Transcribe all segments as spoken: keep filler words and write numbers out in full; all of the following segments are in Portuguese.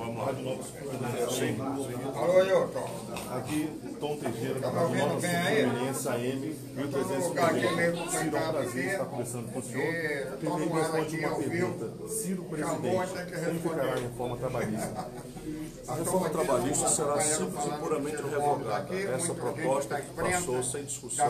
Vamos lá. Sim. Alô, eu, Tom. Aqui, Tom Teixeira, Tá da me ouvindo Nova bem aí? Fluminense A M mil trezentos e lugar aqui meio cinquenta. Ciro, é um prazer estar conversando com o senhor. Primeiro, responde uma pergunta. Ciro, presidente, como ficará a reforma trabalhista? A reforma trabalhista será simples e puramente revogada. Essa proposta que passou sem discussão,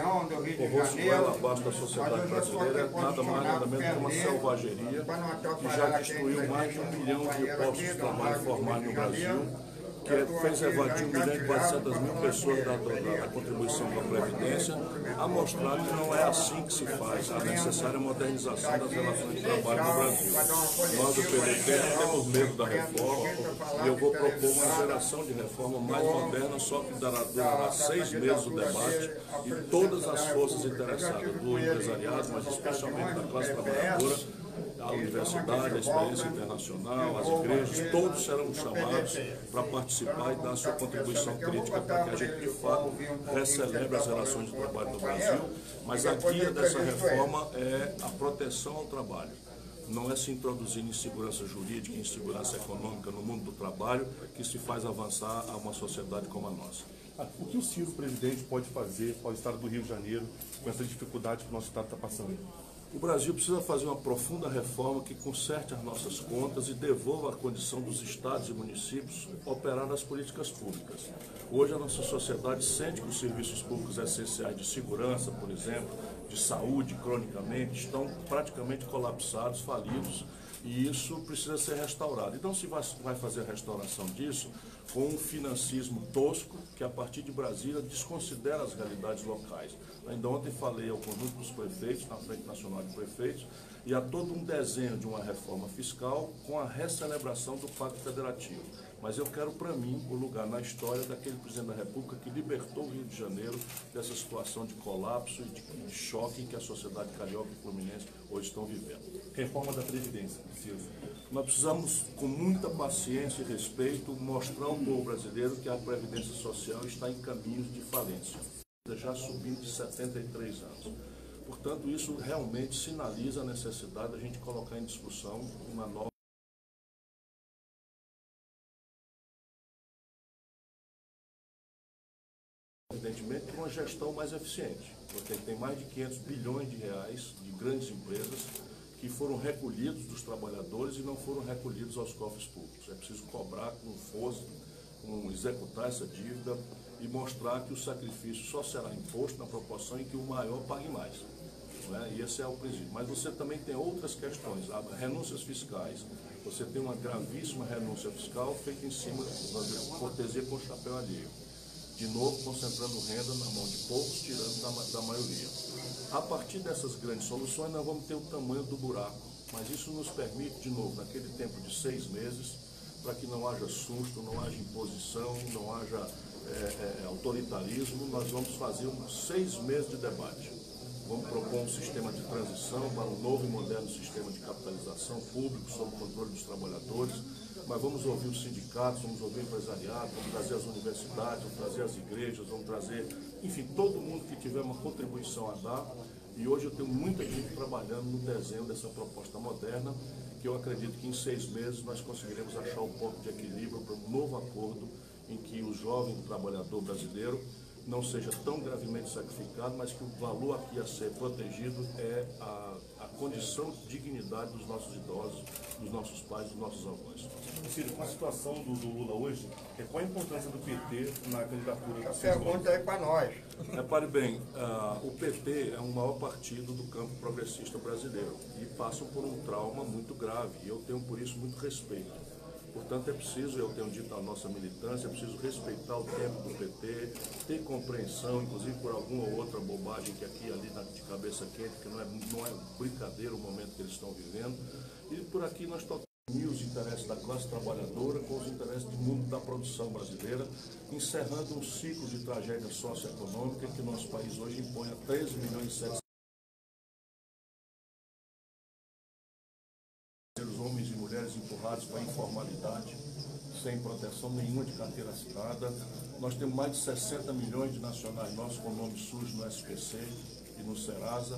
por rosto goela abaixo da sociedade brasileira, nada mais nada menos que uma selvageria que já destruiu mais de um milhão de postos de trabalho formais no Brasil, que fez evadir um milhão e quatrocentas mil pessoas da, da, da contribuição para a Previdência, a mostrar que não é assim que se faz a necessária modernização das relações de trabalho no Brasil. Nós, do P D T, não temos medo da reforma e eu vou propor uma geração de reforma mais moderna, só que dará, durará seis meses o debate e todas as forças interessadas do empresariado, mas especialmente da classe trabalhadora, a universidade, a experiência internacional, as igrejas, todos serão chamados para participar e dar a sua contribuição crítica para que a gente, de fato, recelebre as relações de trabalho no Brasil. Mas a guia dessa reforma é a proteção ao trabalho. Não é se introduzir insegurança jurídica e insegurança econômica no mundo do trabalho que se faz avançar a uma sociedade como a nossa. O que o Ciro, presidente, pode fazer para o estado do Rio de Janeiro com essa dificuldade que o nosso estado está passando? O Brasil precisa fazer uma profunda reforma que conserte as nossas contas e devolva a condição dos estados e municípios operar nas políticas públicas. Hoje a nossa sociedade sente que os serviços públicos essenciais de segurança, por exemplo, de saúde, cronicamente, estão praticamente colapsados, falidos, e isso precisa ser restaurado. Então se vai, vai fazer a restauração disso com um financismo tosco que a partir de Brasília desconsidera as realidades locais. Ainda ontem falei ao conjunto dos prefeitos, na Frente Nacional de Prefeitos, e há todo um desenho de uma reforma fiscal com a recelebração do Pacto Federativo. Mas eu quero para mim o lugar na história daquele presidente da República que libertou o Rio de Janeiro dessa situação de colapso e de, de choque em que a sociedade carioca e fluminense hoje estão vivendo. Reforma da Previdência, precisa. Nós precisamos, com muita paciência e respeito, mostrar ao povo brasileiro que a Previdência Social está em caminhos de falência, já subindo de setenta e três anos. Portanto, isso realmente sinaliza a necessidade da gente colocar em discussão uma nova evidentemente, uma gestão mais eficiente, porque tem mais de quinhentos bilhões de reais de grandes empresas que foram recolhidos dos trabalhadores e não foram recolhidos aos cofres públicos. É preciso cobrar com força, com executar essa dívida e mostrar que o sacrifício só será imposto na proporção em que o maior pague mais. Não é? E esse é o princípio. Mas você também tem outras questões, renúncias fiscais. Você tem uma gravíssima renúncia fiscal feita em cima da cortesia com chapéu alheio. De novo, concentrando renda na mão de poucos, tirando da, da maioria. A partir dessas grandes soluções, nós vamos ter o tamanho do buraco, mas isso nos permite, de novo, naquele tempo de seis meses, para que não haja susto, não haja imposição, não haja é, é, autoritarismo, nós vamos fazer uns seis meses de debate. Vamos propor um sistema de transição para um novo e moderno sistema de capitalização público sob o controle dos trabalhadores, mas vamos ouvir os sindicatos, vamos ouvir o empresariado, vamos trazer as universidades, vamos trazer as igrejas, vamos trazer, enfim, todo mundo que tiver uma contribuição a dar. E hoje eu tenho muita gente trabalhando no desenho dessa proposta moderna, que eu acredito que em seis meses nós conseguiremos achar um ponto de equilíbrio para um novo acordo em que o jovem trabalhador brasileiro não seja tão gravemente sacrificado, mas que o valor aqui a ser protegido é a, a condição de dignidade dos nossos idosos, dos nossos pais, dos nossos avós. Ciro, com a situação do, do Lula hoje, qual a importância do P T na candidatura do Ciro? Pergunta aí para nós. Repare bem, uh, o P T é o maior partido do campo progressista brasileiro e passa por um trauma muito grave, e eu tenho por isso muito respeito. Portanto, é preciso, eu tenho dito à nossa militância, é preciso respeitar o tempo do P T, ter compreensão, inclusive por alguma ou outra bobagem que aqui e ali de cabeça quente, que não é, não é brincadeira o momento que eles estão vivendo. E por aqui nós tocamos os interesses da classe trabalhadora com os interesses do mundo da produção brasileira, encerrando um ciclo de tragédia socioeconômica que o nosso país hoje impõe a treze milhões e setecentos homens e mulheres empurrados para a informalidade, sem proteção nenhuma de carteira assinada. Nós temos mais de sessenta milhões de nacionais nossos com nome sujo no S P C e no Serasa.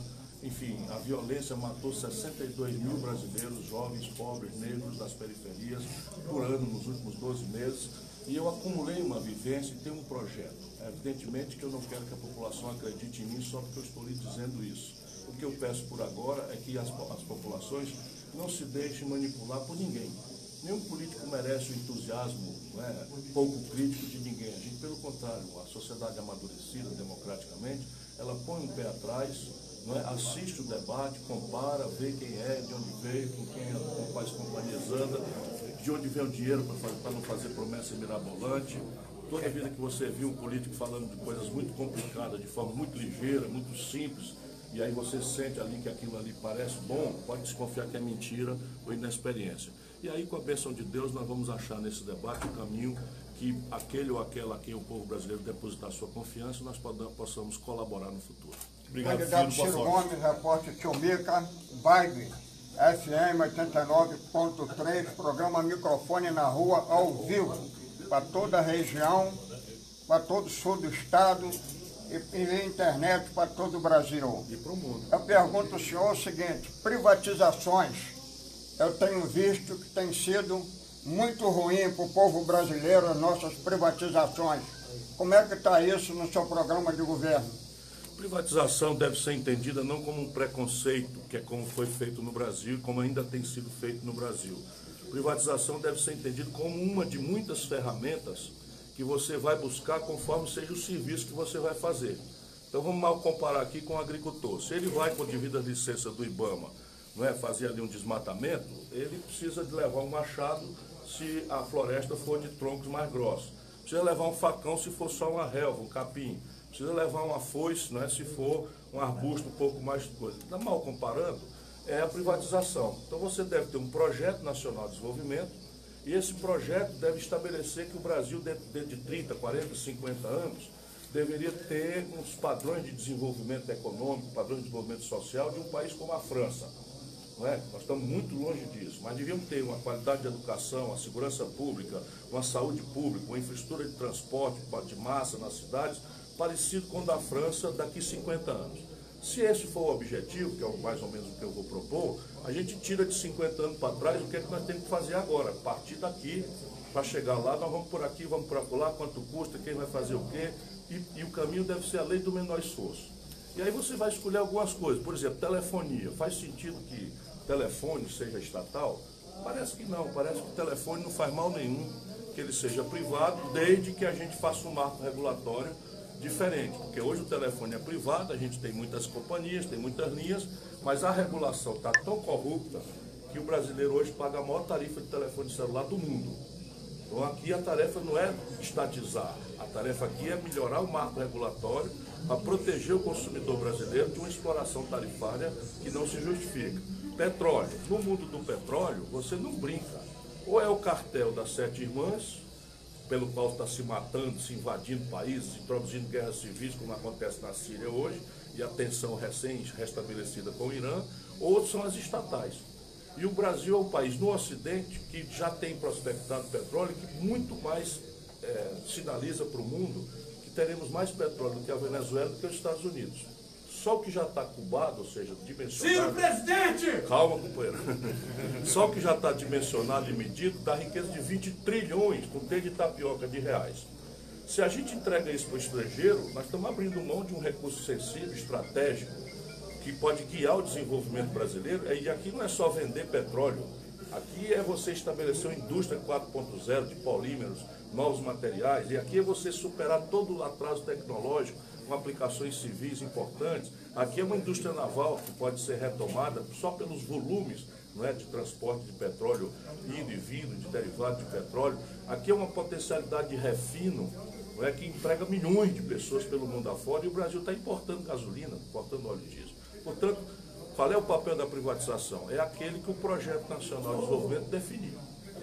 enfim, a violência matou sessenta e dois mil brasileiros, jovens, pobres, negros das periferias, por ano nos últimos doze meses. E eu acumulei uma vivência e tenho um projeto. Evidentemente que eu não quero que a população acredite em mim só porque eu estou lhe dizendo isso. O que eu peço por agora é que as, as populações não se deixem manipular por ninguém. Nenhum político merece o entusiasmo, não é, pouco crítico de ninguém. A gente, pelo contrário, a sociedade amadurecida democraticamente, ela põe um pé atrás, não é, assiste o debate, compara, vê quem é, de onde veio, com quem é, com quais companhias anda, de onde vem o dinheiro para não fazer promessa mirabolante. Toda vida que você viu um político falando de coisas muito complicadas, de forma muito ligeira, muito simples, e aí você sente ali que aquilo ali parece bom, pode desconfiar que é mentira ou inexperiência. E aí, com a bênção de Deus, nós vamos achar nesse debate o caminho que aquele ou aquela a quem o povo brasileiro depositar sua confiança, nós possamos colaborar no futuro. Obrigado, Candidato Ciro Gomes, repórter Tio Mica, Vibe, F M oitenta e nove ponto três, programa Microfone na Rua, ao vivo, para toda a região, para todo o sul do estado e, e na internet para todo o Brasil. E para o mundo. Eu pergunto ao senhor o seguinte, privatizações, eu tenho visto que tem sido muito ruim para o povo brasileiro as nossas privatizações. Como é que está isso no seu programa de governo? Privatização deve ser entendida não como um preconceito, que é como foi feito no Brasil e como ainda tem sido feito no Brasil. Privatização deve ser entendida como uma de muitas ferramentas que você vai buscar conforme seja o serviço que você vai fazer. Então vamos mal comparar aqui com o agricultor. Se ele vai com a devida licença do IBAMA, não é, fazer ali um desmatamento, ele precisa de levar um machado se a floresta for de troncos mais grossos. Precisa levar um facão se for só uma relva, um capim. Precisa levar uma foice, não é, se for um arbusto um pouco mais de coisa. Tá mal comparando, é a privatização. Então você deve ter um projeto nacional de desenvolvimento e esse projeto deve estabelecer que o Brasil, dentro de trinta, quarenta, cinquenta anos, deveria ter uns padrões de desenvolvimento econômico, padrões de desenvolvimento social de um país como a França. Não é? Nós estamos muito longe disso, mas devíamos ter uma qualidade de educação, uma segurança pública, uma saúde pública, uma infraestrutura de transporte de massa nas cidades, parecido com o da França daqui a cinquenta anos. Se esse for o objetivo, que é mais ou menos o que eu vou propor, a gente tira de cinquenta anos para trás o que é que nós temos que fazer agora. A partir daqui, para chegar lá, nós vamos por aqui, vamos por lá, quanto custa, quem vai fazer o quê, e, e o caminho deve ser a lei do menor esforço. E aí você vai escolher algumas coisas, por exemplo, telefonia. Faz sentido que telefone seja estatal? Parece que não, parece que o telefone não faz mal nenhum que ele seja privado, desde que a gente faça um marco regulatório diferente, porque hoje o telefone é privado, a gente tem muitas companhias, tem muitas linhas, mas a regulação está tão corrupta que o brasileiro hoje paga a maior tarifa de telefone celular do mundo. Então aqui a tarefa não é estatizar, a tarefa aqui é melhorar o marco regulatório para proteger o consumidor brasileiro de uma exploração tarifária que não se justifica. Petróleo. No mundo do petróleo, você não brinca. Ou é o cartel das sete irmãs, pelo qual está se matando, se invadindo países, introduzindo guerras civis, como acontece na Síria hoje, e a tensão recém-restabelecida com o Irã, ou são as estatais. E o Brasil é um país no Ocidente que já tem prospectado petróleo, que muito mais é, sinaliza para o mundo que teremos mais petróleo do que a Venezuela do que os Estados Unidos. Só o que já está cubado, ou seja, dimensionado... Ciro, presidente! Calma, companheiro. Só o que já está dimensionado e medido dá riqueza de vinte trilhões, com T de tapioca, de reais. Se a gente entrega isso para o estrangeiro, nós estamos abrindo mão de um recurso sensível, estratégico, que pode guiar o desenvolvimento brasileiro. E aqui não é só vender petróleo. Aqui é você estabelecer uma indústria quatro ponto zero de polímeros, novos materiais. E aqui é você superar todo o atraso tecnológico, com aplicações civis importantes. Aqui é uma indústria naval que pode ser retomada só pelos volumes, não é, de transporte de petróleo indo e vindo, de derivado de petróleo. Aqui é uma potencialidade de refino, não é, que emprega milhões de pessoas pelo mundo afora, e o Brasil está importando gasolina, importando óleo diesel. Portanto, qual é o papel da privatização? É aquele que o Projeto Nacional de Desenvolvimento definiu.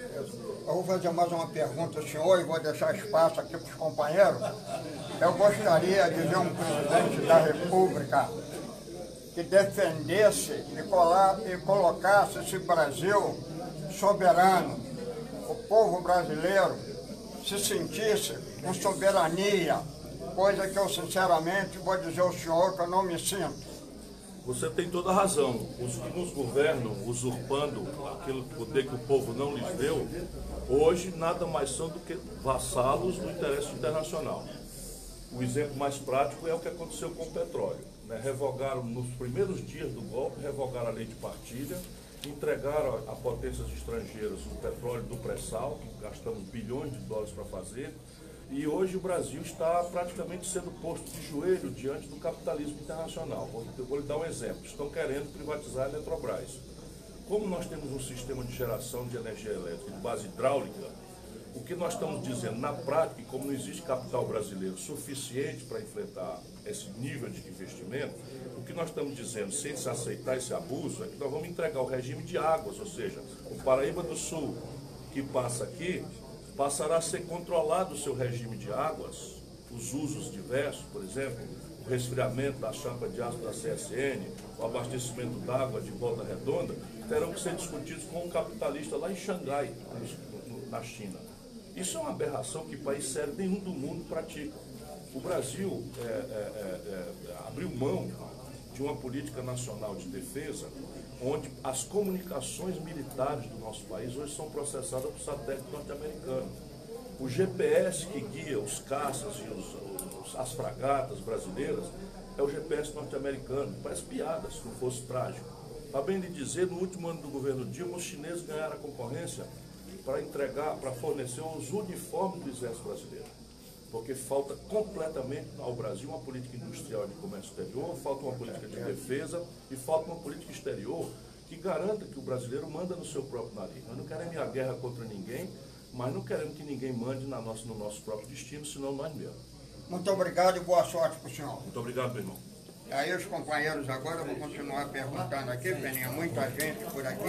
Eu vou fazer mais uma pergunta ao senhor e vou deixar espaço aqui para os companheiros. Eu gostaria de ver um presidente da República que defendesse e, colar, e colocasse esse Brasil soberano. O povo brasileiro se sentisse com soberania, coisa que eu sinceramente vou dizer ao senhor que eu não me sinto. Você tem toda a razão. Os que nos governam, usurpando aquele poder que o povo não lhes deu, hoje nada mais são do que vassalos do interesse internacional. O exemplo mais prático é o que aconteceu com o petróleo. Né? Revogaram, nos primeiros dias do golpe, revogaram a lei de partilha, entregaram a, a potências estrangeiras o petróleo do pré-sal, que gastamos bilhões de dólares para fazer, e hoje o Brasil está praticamente sendo posto de joelho diante do capitalismo internacional. Vou, vou lhe dar um exemplo. Estão querendo privatizar a Eletrobras. Como nós temos um sistema de geração de energia elétrica de base hidráulica, o que nós estamos dizendo na prática, como não existe capital brasileiro suficiente para enfrentar esse nível de investimento, o que nós estamos dizendo, sem se aceitar esse abuso, é que nós vamos entregar o regime de águas, ou seja, o Paraíba do Sul, que passa aqui, passará a ser controlado o seu regime de águas, os usos diversos, por exemplo, o resfriamento da chapa de água da C S N, o abastecimento d'água de Volta Redonda, terão que ser discutidos com um capitalista lá em Xangai, na China. Isso é uma aberração que país sério nenhum do mundo pratica. O Brasil é, é, é, é, abriu mão de uma política nacional de defesa, onde as comunicações militares do nosso país hoje são processadas por satélite norte-americano. O G P S que guia os caças e os, os, as fragatas brasileiras é o G P S norte-americano. Parece piada se não fosse trágico. Para bem lhe dizer, no último ano do governo Dilma, os chineses ganharam a concorrência para entregar, para fornecer os uniformes do Exército Brasileiro. Porque falta completamente ao Brasil uma política industrial de comércio exterior, falta uma política de defesa e falta uma política exterior que garanta que o brasileiro manda no seu próprio nariz. Nós não queremos a guerra contra ninguém, mas não queremos que ninguém mande na nossa, no nosso próprio destino, senão nós mesmos. Muito obrigado e boa sorte para o senhor. Muito obrigado, meu irmão. Aí os companheiros agora vão continuar perguntando aqui, Peninha, muita gente por aqui,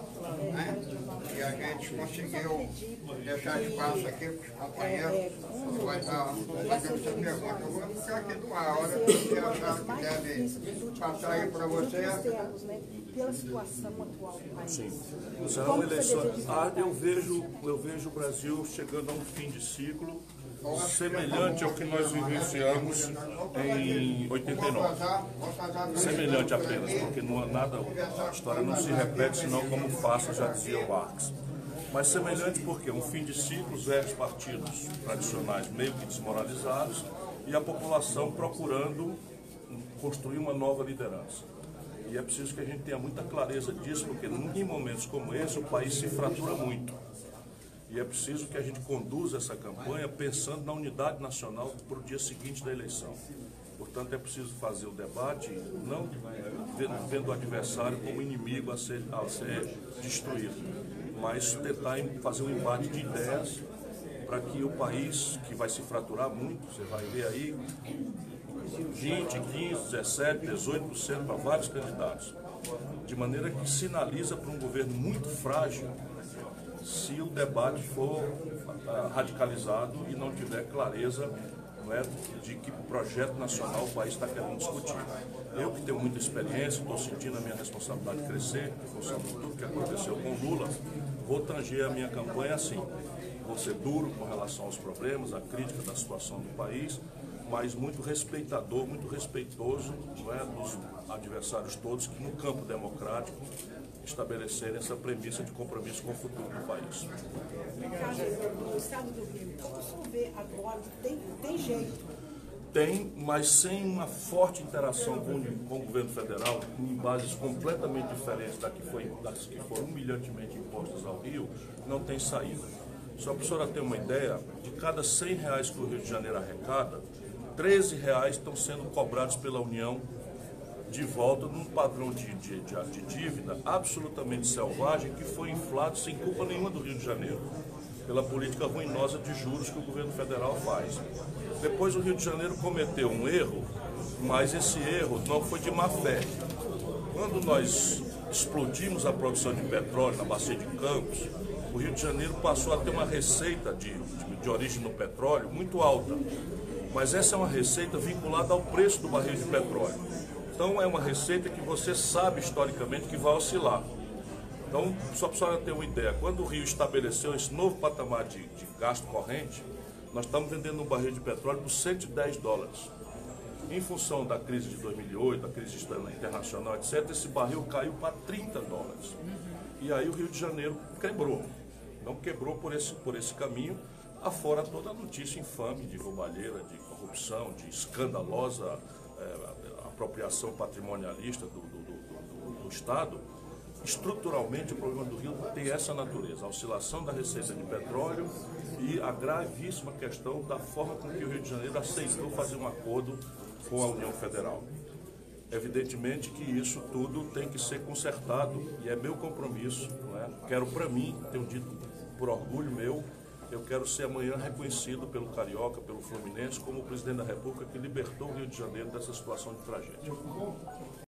né? E a gente conseguiu deixar espaço aqui para os companheiros, que vai estar fazendo essa pergunta. Eu vou ficar aqui do ar, a hora que você achar que deve passar aí para você. Pela situação atual do país. Sim. Serão eleições. Ah, eu vejo, eu vejo o Brasil chegando a um fim de ciclo semelhante ao que nós vivenciamos em oitenta e nove. Semelhante apenas, porque não, nada, a história não se repete, senão como faça, já dizia o Marx. Mas semelhante porque um fim de ciclo, os velhos partidos tradicionais meio que desmoralizados e a população procurando construir uma nova liderança. E é preciso que a gente tenha muita clareza disso, porque em momentos como esse o país se fratura muito. E é preciso que a gente conduza essa campanha pensando na unidade nacional para o dia seguinte da eleição. Portanto, é preciso fazer o debate, não vendo o adversário como inimigo a ser, a ser destruído, mas tentar fazer um embate de ideias para que o país, que vai se fraturar muito, você vai ver aí, vinte, quinze, dezessete, dezoito por cento para vários candidatos, de maneira que sinaliza para um governo muito frágil se o debate for uh, radicalizado e não tiver clareza, não é, de que projeto nacional o país está querendo discutir. Eu que tenho muita experiência, estou sentindo a minha responsabilidade crescer, em função de tudo que aconteceu com o Lula, vou tanger a minha campanha assim. Vou ser duro com relação aos problemas, à crítica da situação do país, mas muito respeitador, muito respeitoso, não é, dos adversários todos que no campo democrático estabelecerem essa premissa de compromisso com o futuro do país. No caso do Estado do Rio, como o senhor vê agora? Tem, tem jeito? Tem, mas sem uma forte interação com, com o governo federal, em bases completamente diferentes da que foi, das que foram humilhantemente impostas ao Rio, não tem saída. Só para a senhora ter uma ideia, de cada cem reais que o Rio de Janeiro arrecada, treze reais estão sendo cobrados pela União de volta num padrão de, de, de, de dívida absolutamente selvagem que foi inflado sem culpa nenhuma do Rio de Janeiro, pela política ruinosa de juros que o governo federal faz. Depois o Rio de Janeiro cometeu um erro, mas esse erro não foi de má fé. Quando nós explodimos a produção de petróleo na Bacia de Campos, o Rio de Janeiro passou a ter uma receita de, de, de origem no petróleo muito alta. Mas essa é uma receita vinculada ao preço do barril de petróleo. Então é uma receita que você sabe historicamente que vai oscilar. Então, só para a senhora ter uma ideia, quando o Rio estabeleceu esse novo patamar de, de gasto corrente, nós estamos vendendo um barril de petróleo por cento e dez dólares. Em função da crise de dois mil e oito, da crise internacional, etcétera, esse barril caiu para trinta dólares. E aí o Rio de Janeiro quebrou. Não quebrou por esse, por esse caminho, afora toda a notícia infame de roubalheira, de corrupção, de escandalosa é, apropriação patrimonialista do, do, do, do, do Estado. Estruturalmente, o problema do Rio tem essa natureza, a oscilação da receita de petróleo e a gravíssima questão da forma com que o Rio de Janeiro aceitou fazer um acordo com a União Federal. Evidentemente que isso tudo tem que ser consertado e é meu compromisso, não é? Quero para mim, tenho dito por orgulho meu, eu quero ser amanhã reconhecido pelo Carioca, pelo Fluminense, como o presidente da República que libertou o Rio de Janeiro dessa situação de tragédia.